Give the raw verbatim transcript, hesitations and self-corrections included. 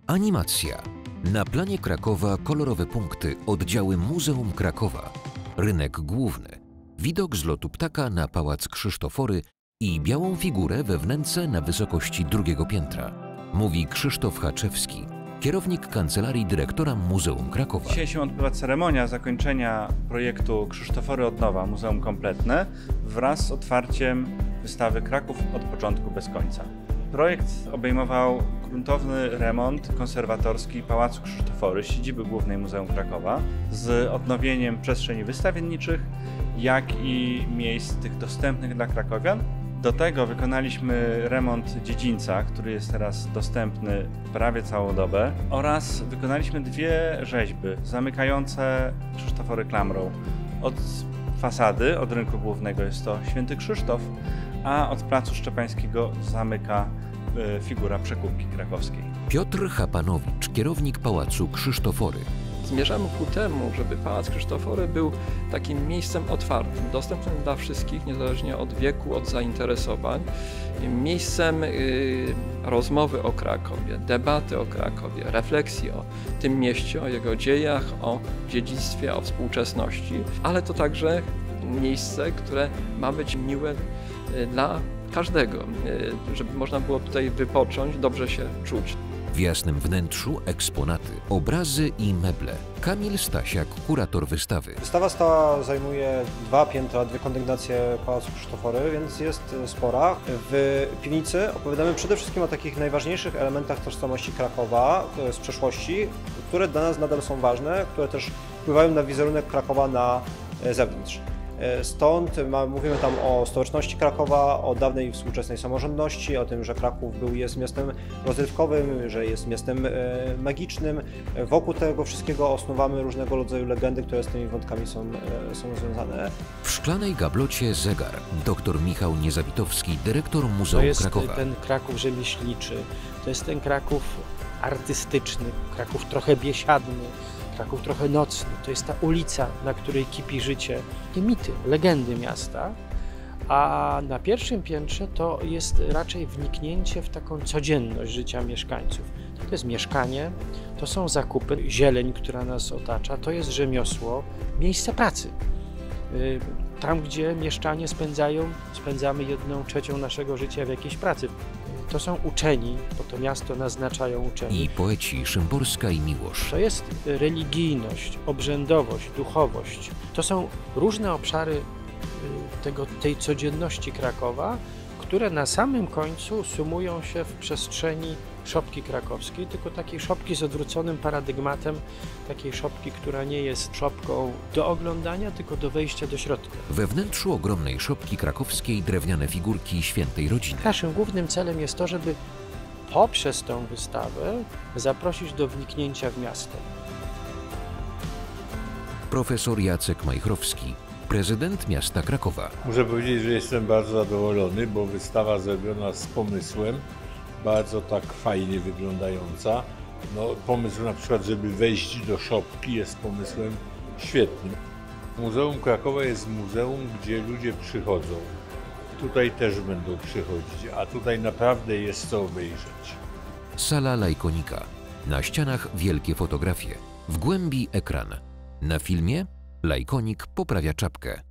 Animacja. Na planie Krakowa kolorowe punkty, oddziały Muzeum Krakowa. Rynek główny. Widok z lotu ptaka na Pałac Krzysztofory i białą figurę we wnęce na wysokości drugiego piętra. Mówi Krzysztof Haczewski, kierownik Kancelarii Dyrektora Muzeum Krakowa. Dzisiaj się odbywa ceremonia zakończenia projektu Krzysztofory od nowa, Muzeum Kompletne, wraz z otwarciem wystawy Kraków od początku bez końca. Projekt obejmował gruntowny remont konserwatorski Pałacu Krzysztofory, siedziby głównej Muzeum Krakowa, z odnowieniem przestrzeni wystawienniczych, jak i miejsc tych dostępnych dla krakowian. Do tego wykonaliśmy remont dziedzińca, który jest teraz dostępny prawie całą dobę, oraz wykonaliśmy dwie rzeźby zamykające Krzysztofory klamrą. Od fasady, od rynku głównego jest to Święty Krzysztof, a od Placu Szczepańskiego zamyka y, figura Przekupki Krakowskiej. Piotr Hapanowicz, kierownik Pałacu Krzysztofory. Zmierzamy ku temu, żeby Pałac Krzysztofory był takim miejscem otwartym, dostępnym dla wszystkich, niezależnie od wieku, od zainteresowań. Miejscem y, rozmowy o Krakowie, debaty o Krakowie, refleksji o tym mieście, o jego dziejach, o dziedzictwie, o współczesności, ale to także miejsce, które ma być miłe y, dla każdego, y, żeby można było tutaj wypocząć, dobrze się czuć. W jasnym wnętrzu eksponaty, obrazy i meble. Kamil Stasiak, kurator wystawy. Wystawa stała zajmuje dwa piętra, dwie kondygnacje Pałacu Krzysztofory, więc jest spora. W piwnicy opowiadamy przede wszystkim o takich najważniejszych elementach tożsamości Krakowa z przeszłości, które dla nas nadal są ważne, które też wpływają na wizerunek Krakowa na zewnątrz. Stąd mówimy tam o stołeczności Krakowa, o dawnej współczesnej samorządności, o tym, że Kraków był, jest miastem rozrywkowym, że jest miastem magicznym. Wokół tego wszystkiego osnuwamy różnego rodzaju legendy, które z tymi wątkami są, są związane. W szklanej gablocie zegar. Dr Michał Niezawitowski, dyrektor Muzeum To jest Krakowa. ten Kraków rzemieślniczy, to jest ten Kraków artystyczny, Kraków trochę biesiadny, Kraków trochę nocny, to jest ta ulica, na której kipi życie, te mity, legendy miasta, a na pierwszym piętrze to jest raczej wniknięcie w taką codzienność życia mieszkańców. To jest mieszkanie, to są zakupy, zieleń, która nas otacza, to jest rzemiosło, miejsce pracy. Tam, gdzie mieszczanie spędzają, spędzamy jedną trzecią naszego życia w jakiejś pracy. To są uczeni, bo to miasto naznaczają uczeni. I poeci Szymborska i Miłosz. To jest religijność, obrzędowość, duchowość. To są różne obszary tego, tej codzienności Krakowa, które na samym końcu sumują się w przestrzeni szopki krakowskiej, tylko takiej szopki z odwróconym paradygmatem, takiej szopki, która nie jest szopką do oglądania, tylko do wejścia do środka. We wnętrzu ogromnej szopki krakowskiej drewniane figurki świętej rodziny. Naszym głównym celem jest to, żeby poprzez tę wystawę zaprosić do wniknięcia w miasto. Profesor Jacek Majchrowski, prezydent miasta Krakowa. Muszę powiedzieć, że jestem bardzo zadowolony, bo wystawa zrobiona z pomysłem, bardzo tak fajnie wyglądająca. No, pomysł na przykład, żeby wejść do szopki, jest pomysłem świetnym. Muzeum Krakowa jest muzeum, gdzie ludzie przychodzą. Tutaj też będą przychodzić, a tutaj naprawdę jest co obejrzeć. Sala Lajkonika. Na ścianach wielkie fotografie. W głębi ekran. Na filmie Lajkonik poprawia czapkę.